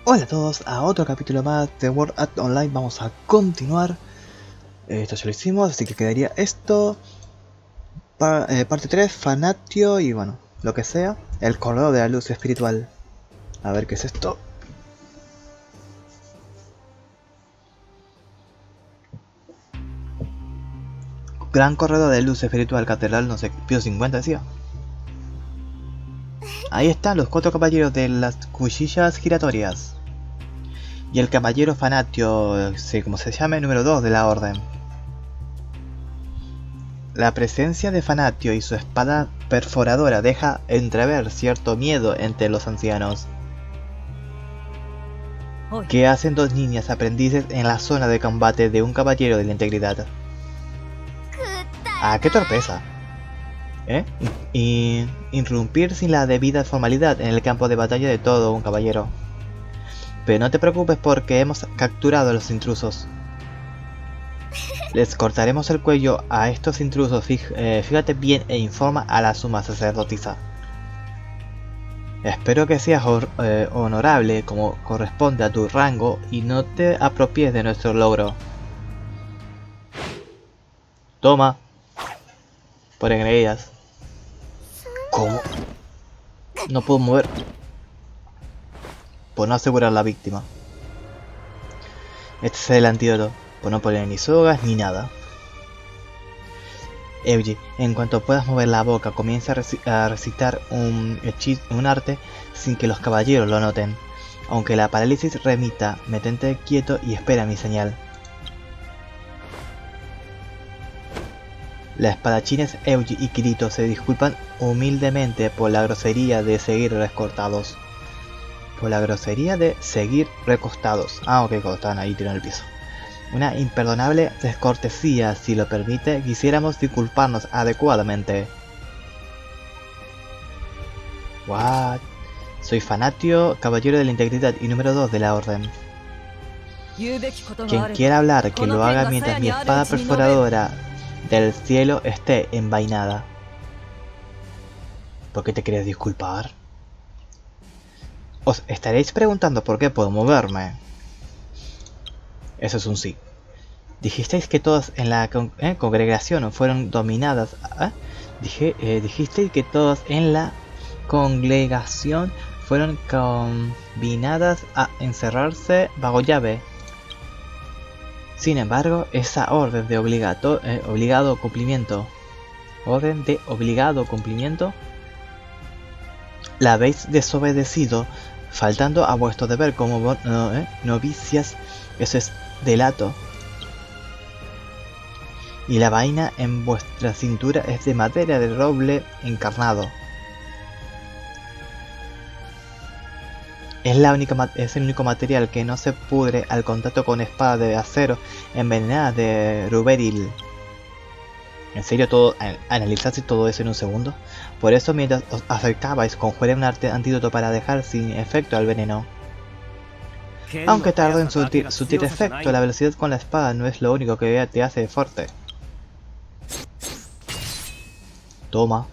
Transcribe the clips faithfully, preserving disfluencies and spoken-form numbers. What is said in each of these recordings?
Hola a todos, a otro capítulo más de World Art Online. Vamos a continuar. Esto ya lo hicimos, así que quedaría esto. Pa eh, parte tres, Fanatio y bueno, lo que sea. El corredor de la luz espiritual. A ver qué es esto. Gran corredor de luz espiritual, catedral, no sé, Pío cincuenta decía. Ahí están los cuatro caballeros de las cuchillas giratorias. Y el caballero Fanatio, sí, como se llame, número dos de la orden. La presencia de Fanatio y su espada perforadora deja entrever cierto miedo entre los ancianos. ¿Qué hacen dos niñas aprendices en la zona de combate de un caballero de la integridad? ¡Ah, qué torpeza! ¿Eh? Y irrumpir sin la debida formalidad en el campo de batalla de todo un caballero. Pero no te preocupes porque hemos capturado a los intrusos. Les cortaremos el cuello a estos intrusos, Fij eh, fíjate bien e informa a la suma sacerdotisa. Espero que seas eh, honorable como corresponde a tu rango y no te apropies de nuestro logro. Toma. Por engreídas. ¿Cómo? No puedo mover. Por no asegurar la víctima. Este es el antídoto. Por no poner ni sogas ni nada. Euji, en cuanto puedas mover la boca, comienza a, reci a recitar un hechizo, un arte sin que los caballeros lo noten. Aunque la parálisis remita, mantente quieto y espera mi señal. Las espadachines Euji y Kirito se disculpan humildemente por la grosería de seguir recortados. Por la grosería de seguir recostados. Ah, ok, cuando estaban ahí tirando el piso. Una imperdonable descortesía, si lo permite, quisiéramos disculparnos adecuadamente. What? Soy Fanatio, caballero de la integridad y número dos de la orden. Quien quiera hablar, que lo haga mientras mi espada perforadora del cielo esté envainada. ¿Por qué te quieres disculpar? Os estaréis preguntando por qué puedo moverme. Eso es un sí. Dijisteis que todas en la con eh, congregación fueron dominadas. ¿eh? Dije, eh, dijisteis que todas en la congregación fueron combinadas a encerrarse bajo llave. Sin embargo, esa orden de obligato eh, obligado cumplimiento, orden de obligado cumplimiento, la habéis desobedecido, faltando a vuestro deber como no, eh, novicias. Eso es delato. Y la vaina en vuestra cintura es de madera de roble encarnado. Es, la única, es el único material que no se pudre al contacto con espada de acero envenenada de ruberil. ¿En serio todo, analizaste todo eso en un segundo? Por eso mientras os acercabais conjuré un arte antídoto para dejar sin efecto al veneno. Aunque tarde en surtir, surtir efecto, la velocidad con la espada no es lo único que te hace fuerte. Toma.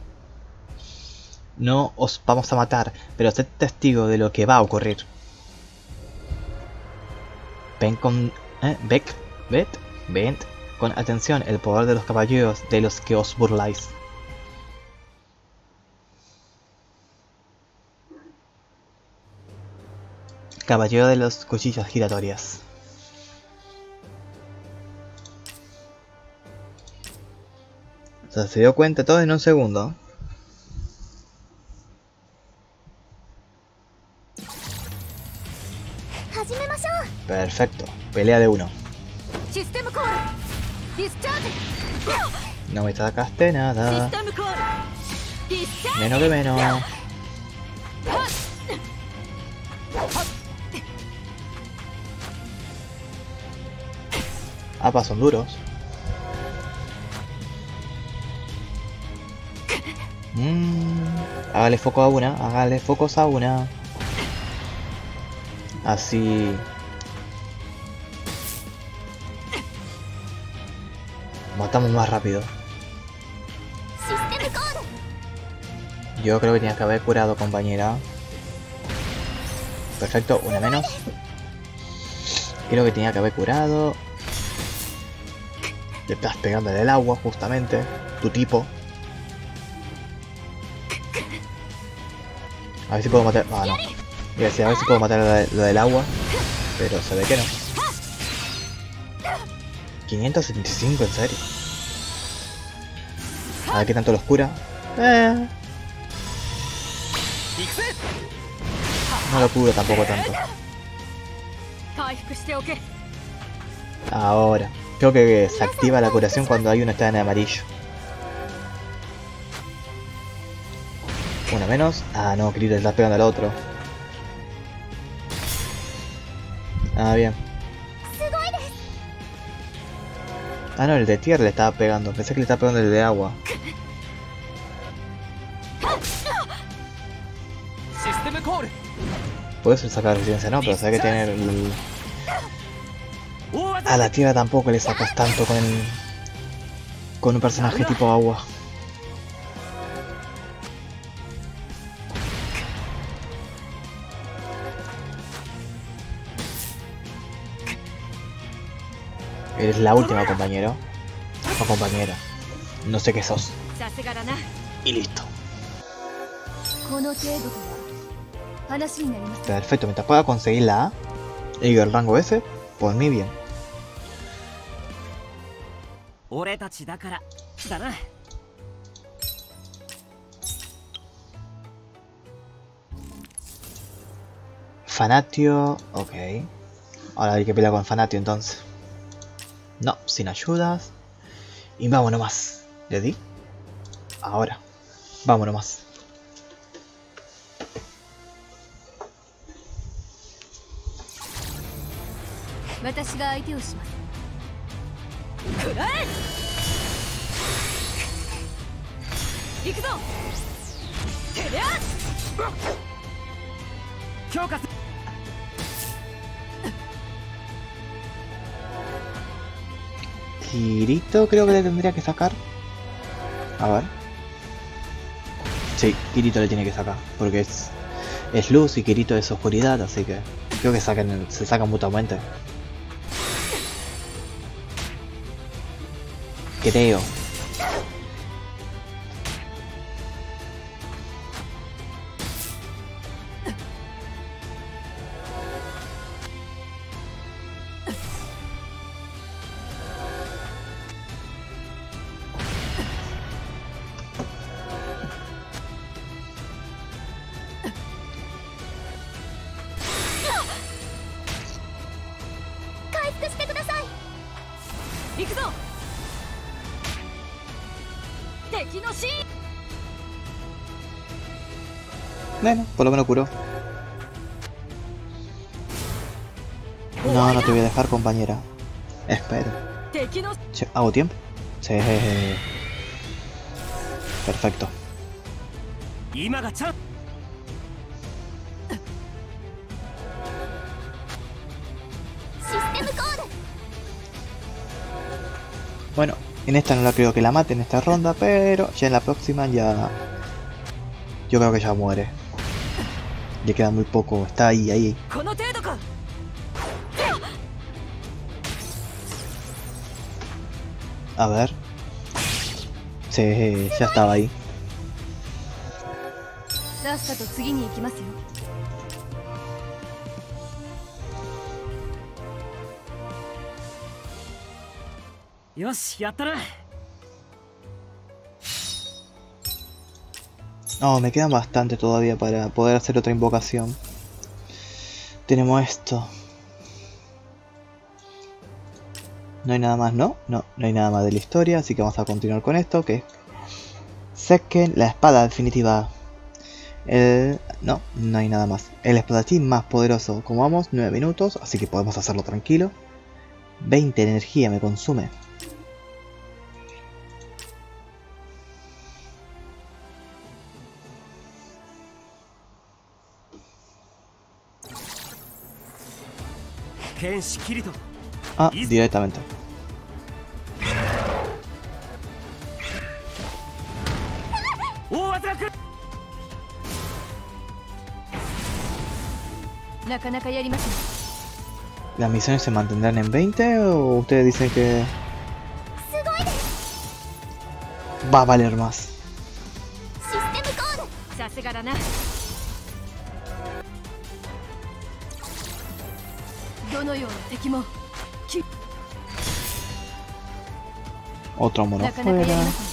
No os vamos a matar, pero sed testigo de lo que va a ocurrir. Ven con... Eh, Beck, ved, ven con atención el poder de los caballeros de los que os burláis. Caballero de las cuchillas giratorias. O sea, se dio cuenta todo en un segundo. Perfecto, pelea de uno. No me sacaste nada. Menos que menos. Ah, son duros. Mm, hágale foco a una, hágale focos a una. Así. Matamos más rápido. Yo creo que tienes que haber curado, compañera. Perfecto, una menos. Creo que tenía que haber curado. Le estás pegando en el agua, justamente. Tu tipo. A ver si puedo matar... Ah, no. Iba a decir, a ver si puedo matar lo, de, lo del agua. Pero se ve que no. quinientos setenta y cinco, en serio. A ver qué tanto los cura. Eh. No lo cura tampoco tanto. Ahora. Creo que se activa la curación cuando hay uno está en amarillo. Una menos. Ah, no, Kirito le está pegando al otro. Ah, bien. Ah, no, el de tierra le estaba pegando. Pensé que le estaba pegando el de agua. Puedes sacar resistencia, no, pero hay que tener el... A la tierra tampoco le sacas tanto con el... con un personaje tipo agua. Eres la última, compañero. O compañera. No sé qué sos. Y listo. Perfecto, mientras pueda conseguir la A y el rango S, por mí bien. Fanatio, ok. Ahora hay que pelear con Fanatio entonces. No, sin ayudas. Y vámonos más. ¿Le di? Ahora. Vámonos más. Kirito creo que le tendría que sacar. A ver. Sí, Kirito le tiene que sacar. Porque es, es luz y Kirito es oscuridad, así que creo que saquen, se sacan mutuamente. Creo. Bueno, por lo menos curó. No, no te voy a dejar, compañera. Espero. Che, ¿hago tiempo? Sí. Perfecto. Bueno, en esta no la creo que la mate en esta ronda, pero ya en la próxima ya... Yo creo que ya muere. Le queda muy poco, está ahí, ahí. A ver. Sí, ya estaba ahí. No, me quedan bastante todavía para poder hacer otra invocación. Tenemos esto. No hay nada más, ¿no? No, no hay nada más de la historia, así que vamos a continuar con esto, que es Seiken, la espada definitiva. El... No, no hay nada más. El espadachín más poderoso. Como vamos, nueve minutos, así que podemos hacerlo tranquilo. veinte de energía me consume. Ah, directamente. ¿Las misiones se mantendrán en veinte o ustedes dicen que va a valer más? Otro mono fuera.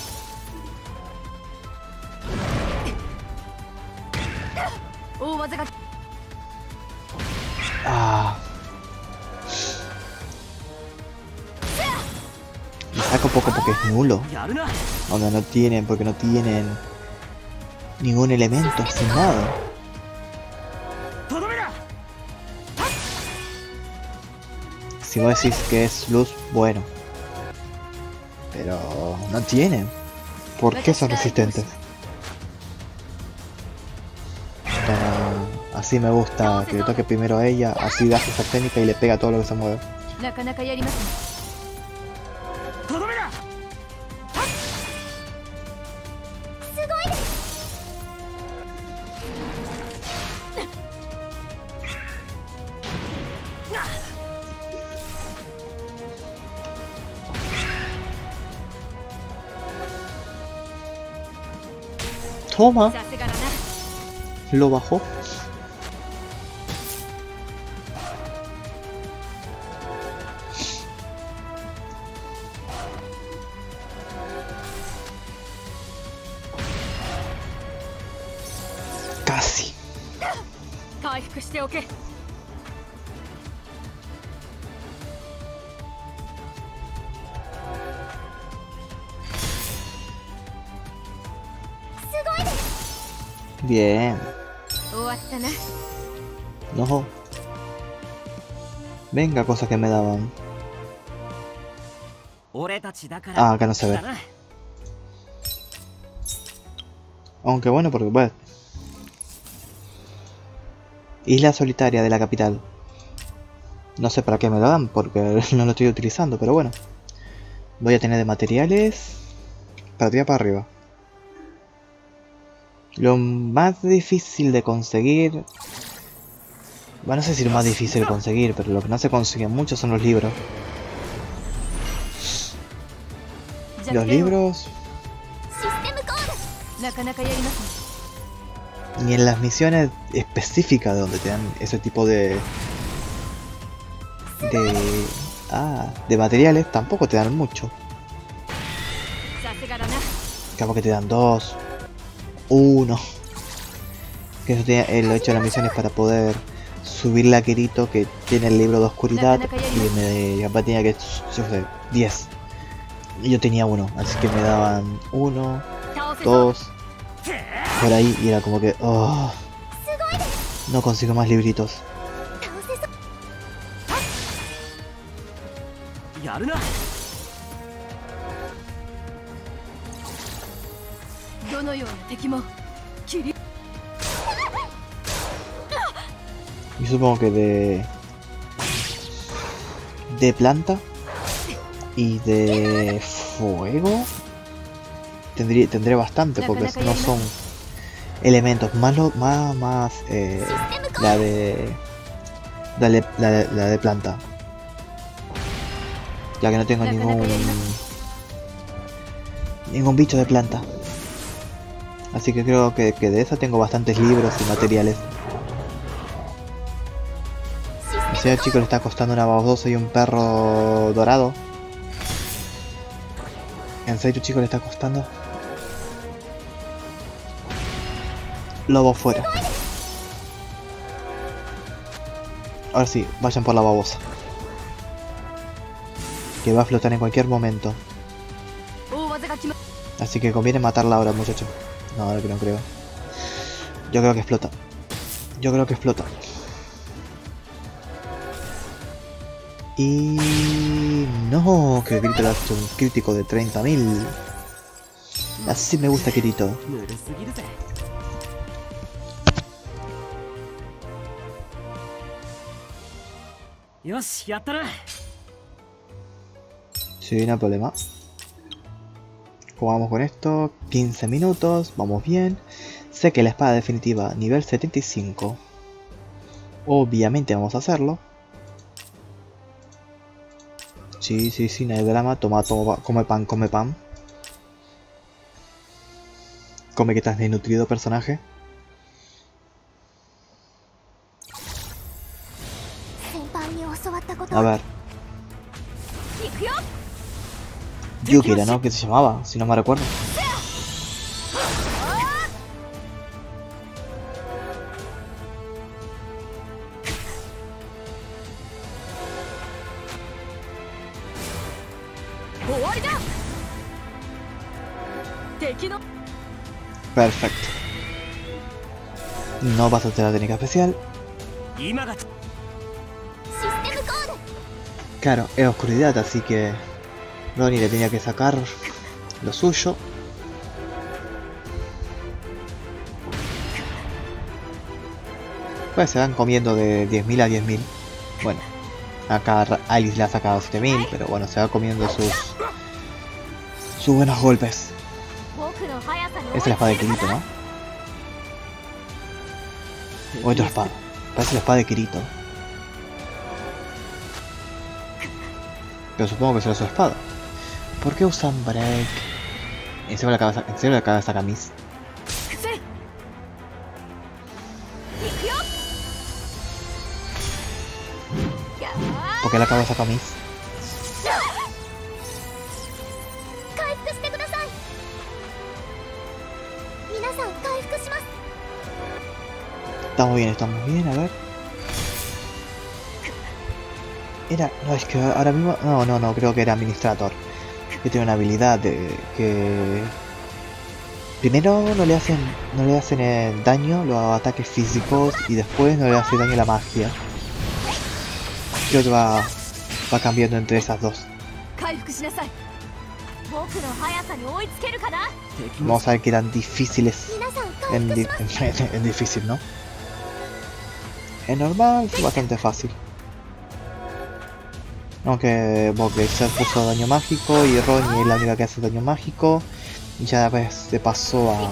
Ah. Me saca un poco porque es nulo. Ahora no tienen, porque no tienen ningún elemento, sin nada. Si vos decís que es luz, bueno. Pero no tienen. ¿Por qué son resistentes? Pero así me gusta que le toque primero a ella, así da esa técnica y le pega a todo lo que se mueve. Toma. Lo bajó. Casi. Bien. No. Venga, cosas que me daban. Ah, acá no se ve. Aunque bueno, porque bueno. Isla solitaria de la capital. No sé para qué me lo dan, porque no lo estoy utilizando, pero bueno. Voy a tener de materiales para tirar para arriba. Lo más difícil de conseguir... Bueno, no sé si lo más difícil de conseguir, pero lo que no se consigue mucho son los libros. Los libros... Ni en las misiones específicas donde te dan ese tipo de... De... Ah, de materiales tampoco te dan mucho. Capaz que te dan dos... Uno. Que eso tiene, eh, lo he hecho en las misiones para poder subir la Kirito que tiene el libro de oscuridad. Y me capaz tenía que, yo sé, diez. Y yo tenía uno, así que me daban uno, dos, por ahí, y era como que, oh, no consigo más libritos. Y supongo que de de planta y de fuego tendría tendré bastante, porque no son elementos más lo, más más eh, la de la de, la de la de planta, ya que no tengo ningún ningún bicho de planta. Así que creo que, que de esa tengo bastantes libros y materiales. Y si al chico le está costando una babosa y un perro dorado. ¿En serio, chico, le está costando? Lobo fuera. Ahora sí, vayan por la babosa, que va a flotar en cualquier momento. Así que conviene matarla ahora, muchachos. No, ahora que no creo. Yo creo que explota. Yo creo que explota. Y... no, que Kirito le ha hecho un crítico de treinta mil. Así me gusta Kirito. Sí, no hay problema. Jugamos con esto, quince minutos, vamos bien. Sé que la espada definitiva, nivel setenta y cinco. Obviamente vamos a hacerlo. Sí, sí, sí, no hay drama. Toma, toma, come pan, come pan. Come que estás desnutrido, personaje. A ver. Yukira, ¿no? ¿Qué se llamaba? Si no me recuerdo. Perfecto. No vas a hacer la técnica especial. Claro, es oscuridad, así que Ronnie le tenía que sacar lo suyo. Pues se van comiendo de diez mil a diez mil. Bueno, acá Alice le ha sacado siete mil, pero bueno, se va comiendo sus sus buenos golpes. Esa es la espada de Kirito, ¿no? O otra espada. Parece la espada de Kirito. Pero supongo que será su espada. ¿Por qué usan break? ¿En serio la cabeza, en serio la cabeza Camis? ¿Por qué la cabeza Camis? Estamos bien, estamos bien, a ver. Era, no, es que ahora mismo, no, no, no, creo que era Administrator. Que tiene una habilidad de que primero no le hacen, no le hacen eh, daño los ataques físicos y después no le hace daño la magia. Creo que va, va cambiando entre esas dos. Vamos a ver qué tan difícil es. En, en, en, en difícil, ¿no? Es normal, es bastante fácil. Aunque Bogle se puso daño mágico y Ronnie es la única que hace daño mágico. Y ya pues se pasó a,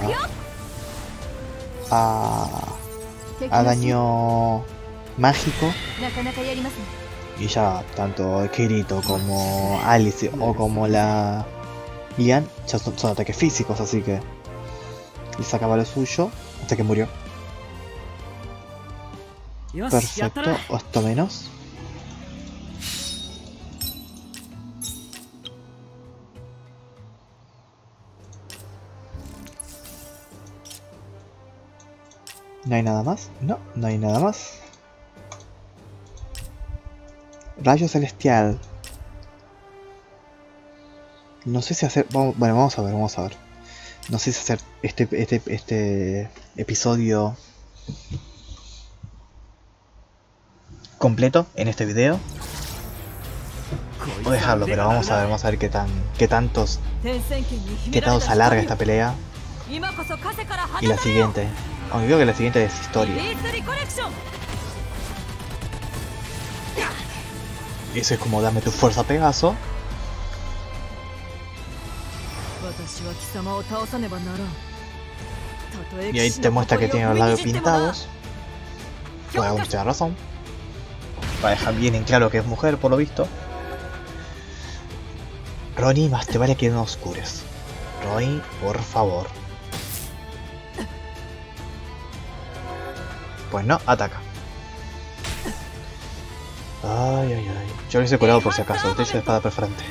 a, a daño mágico. Y ya tanto Kirito como Alice o como la Lian ya son, son ataques físicos, así que le sacaba lo suyo hasta que murió. Perfecto, esto menos. ¿No hay nada más? No, no hay nada más. Rayo celestial. No sé si hacer... Vamos, bueno, vamos a ver, vamos a ver. No sé si hacer este, este, este episodio completo en este video o dejarlo, pero vamos a ver, vamos a ver qué tan, qué tantos, qué tanto se alarga esta pelea. Y la siguiente, aunque creo que la siguiente es historia. Eso es como dame tu fuerza, Pegaso. Y ahí te muestra que tiene los labios pintados. Por alguna extraña razón. Para dejar bien en claro que es mujer, por lo visto. Ronnie, más te vale que no oscures. Ronnie, por favor. Pues no, ataca. Ay, ay, ay. Yo lo hice curado por si acaso. Te hice de espada preferente.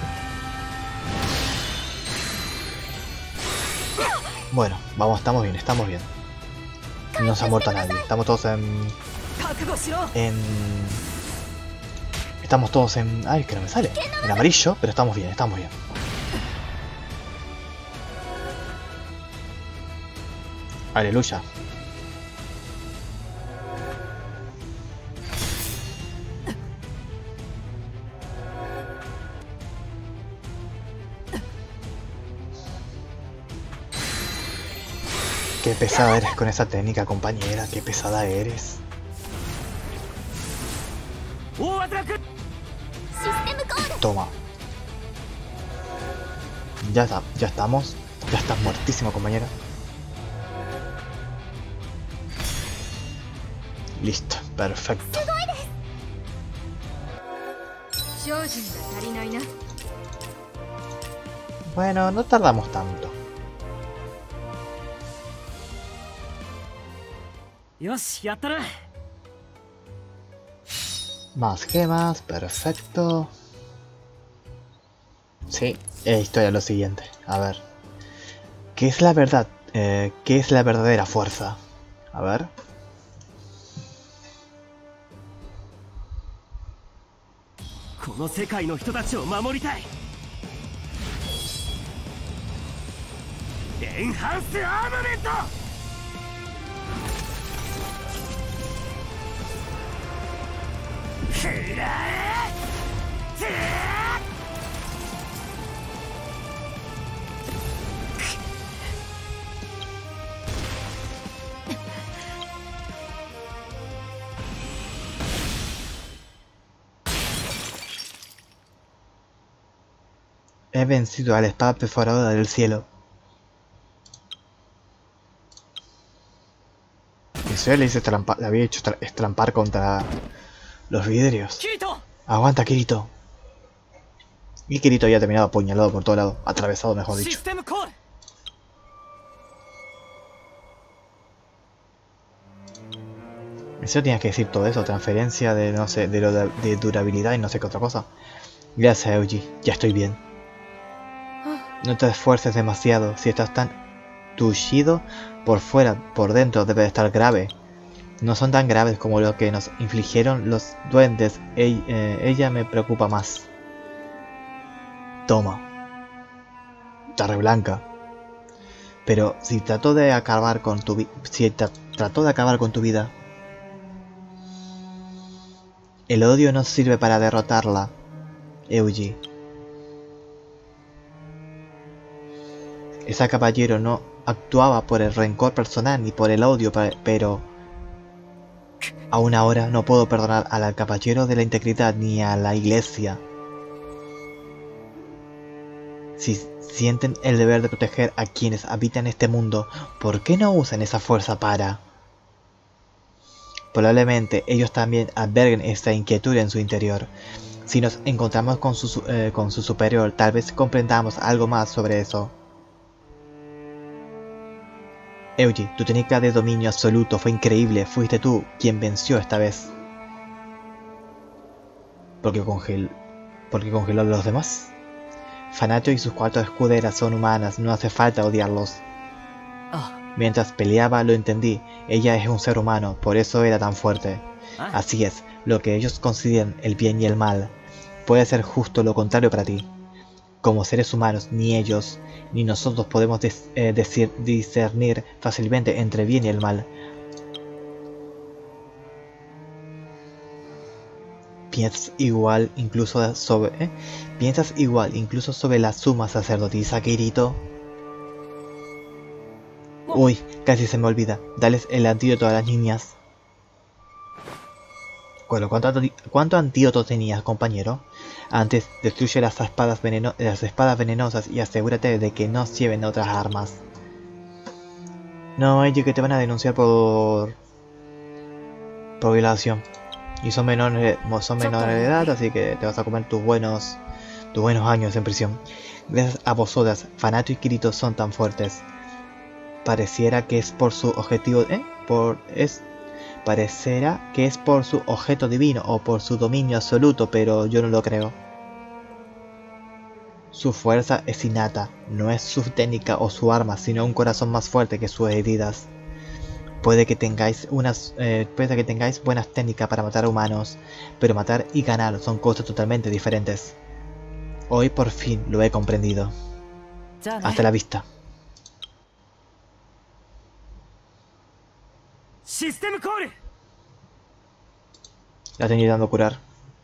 Bueno, vamos, estamos bien, estamos bien. No se ha muerto nadie. Estamos todos en... En... Estamos todos en... Ay, que no me sale. En amarillo, pero estamos bien, estamos bien. Aleluya. Qué pesada eres con esa técnica, compañera. Qué pesada eres. Toma. Ya está, ya estamos. Ya estás muertísimo, compañera. Listo. Perfecto. Bueno, no tardamos tanto. Más gemas, perfecto. Sí, esto era lo siguiente. A ver. ¿Qué es la verdad? Eh, ¿Qué es la verdadera fuerza? A ver. He vencido a la espada perforadora del cielo. Eso ya le hice trampa, le había hecho tra estrampar contra los vidrios. ¡Kirito! Aguanta, Kirito. Y Kirito había terminado apuñalado por todo lado, atravesado, mejor dicho. Eso tenías que decir todo eso, transferencia de no sé, de, lo de, de durabilidad y no sé qué otra cosa. Gracias, Euji, ya estoy bien. No te esfuerces demasiado, si estás tan tullido por fuera, por dentro debe de estar grave. No son tan graves como lo que nos infligieron los duendes, e eh, ella me preocupa más. Toma. Tarre blanca. Pero si trató de acabar con tu vida, si tra trató de acabar con tu vida, el odio no sirve para derrotarla, Euji. Ese caballero no actuaba por el rencor personal ni por el odio, pero aún ahora no puedo perdonar al caballero de la integridad ni a la iglesia. Si sienten el deber de proteger a quienes habitan este mundo, ¿por qué no usan esa fuerza para? Probablemente ellos también alberguen esta inquietud en su interior. Si nos encontramos con su, eh, con su superior, tal vez comprendamos algo más sobre eso. Euji, tu técnica de dominio absoluto fue increíble. Fuiste tú quien venció esta vez. ¿Por qué congel... ¿Por qué congeló a los demás? Fanatio y sus cuatro escuderas son humanas, no hace falta odiarlos. Mientras peleaba lo entendí, ella es un ser humano, por eso era tan fuerte. Así es, lo que ellos consideran el bien y el mal, puede ser justo lo contrario para ti. Como seres humanos, ni ellos, ni nosotros podemos des eh, decir, discernir fácilmente entre bien y el mal. Piensas igual incluso sobre... ¿eh? ¿Piensas igual incluso sobre la suma sacerdotisa, Kirito? Uy, casi se me olvida. Dales el antídoto a las niñas. Bueno, ¿cuánto, ¿cuánto antídoto tenías, compañero? Antes, destruye las espadas, veneno las espadas venenosas y asegúrate de que no lleven otras armas. No, ellos que te van a denunciar por... por violación. Y son menores, son menores de edad, así que te vas a comer tus buenos, tus buenos años en prisión. Gracias a vosotras, Fanatio y Kirito son tan fuertes. Pareciera que es por su objetivo, ¿eh? Por es, parecerá que es por su objeto divino o por su dominio absoluto, pero yo no lo creo. Su fuerza es innata, no es su técnica o su arma, sino un corazón más fuerte que sus heridas. Puede que tengáis unas, eh, puede que tengáis buenas técnicas para matar humanos, pero matar y ganar son cosas totalmente diferentes. Hoy por fin lo he comprendido. Hasta la vista. La estoy intentando curar.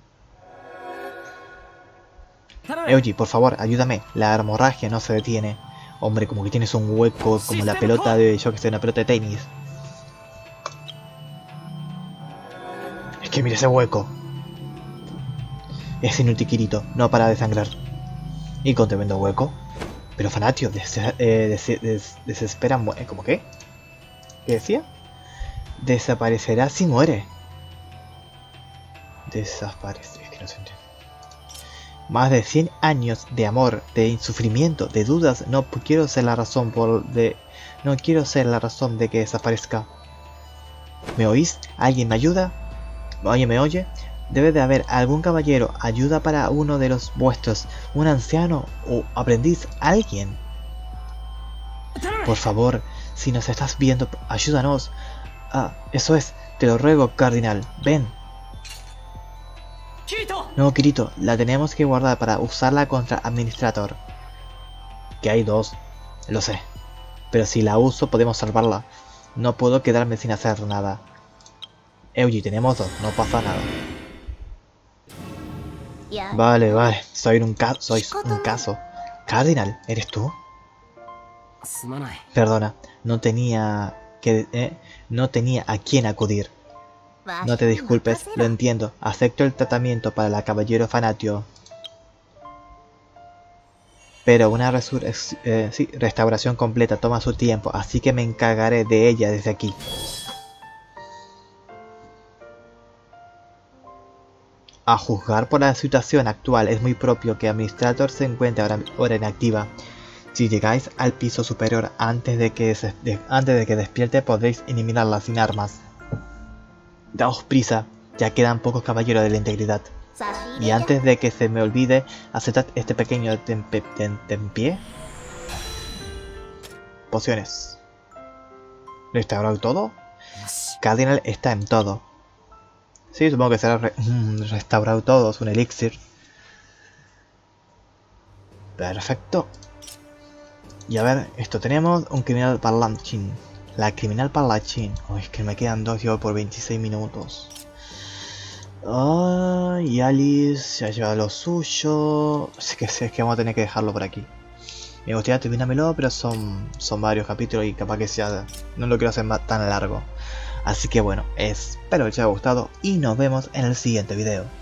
Euji, por favor, ayúdame. La hemorragia no se detiene. Hombre, como que tienes un hueco como la pelota de... yo que sé, una pelota de tenis. Es que mira ese hueco. Es inútil, Kirito. No para de sangrar. Y con tremendo hueco. Pero Fanatio, des eh, des des desesperan... ¿Cómo qué? ¿Qué decía? Desaparecerá si muere. Desaparece. Es que no se entiende. Más de cien años de amor, de sufrimiento, de dudas. No quiero ser la razón por de... No quiero ser la razón de que desaparezca. ¿Me oís? ¿Alguien me ayuda? ¿Oye, me oye? Debe de haber algún caballero. Ayuda para uno de los vuestros. Un anciano o aprendiz. Alguien. Por favor, si nos estás viendo, ayúdanos. Ah, eso es. Te lo ruego, Cardinal. Ven. No, Kirito, la tenemos que guardar para usarla contra Administrator. Que hay dos. Lo sé. Pero si la uso, podemos salvarla. No puedo quedarme sin hacer nada. Euji, tenemos dos. No pasa nada. Vale, vale. Soy un caso. Soy un caso. Cardinal, ¿eres tú? Perdona, no tenía que eh, no tenía a quién acudir. No te disculpes, lo entiendo. Acepto el tratamiento para la caballero Fanatio. Pero una resur eh, sí, restauración completa toma su tiempo, así que me encargaré de ella desde aquí. A juzgar por la situación actual, es muy propio que Administrator se encuentre ahora, ahora inactiva. Si llegáis al piso superior antes de que, se, de, antes de que despierte, podréis eliminarla sin armas. Daos prisa, ya quedan pocos caballeros de la integridad. Y antes de que se me olvide, aceptad este pequeño tempe, tem, tempié. Pociones. ¿Restaurado todo? Cardinal está en todo. Sí, supongo que será re restaurado todo, es un elixir. Perfecto. Y a ver, esto tenemos un criminal parlanchín. La criminal parlanchín. Oh, es que me quedan dos yo por veintiséis minutos. Oh, y Alice ya lleva lo suyo. Es que, es que vamos a tener que dejarlo por aquí. Me gustaría terminármelo, pero son, son varios capítulos y capaz que sea... No lo quiero hacer más, tan largo. Así que bueno, espero que os haya gustado y nos vemos en el siguiente video.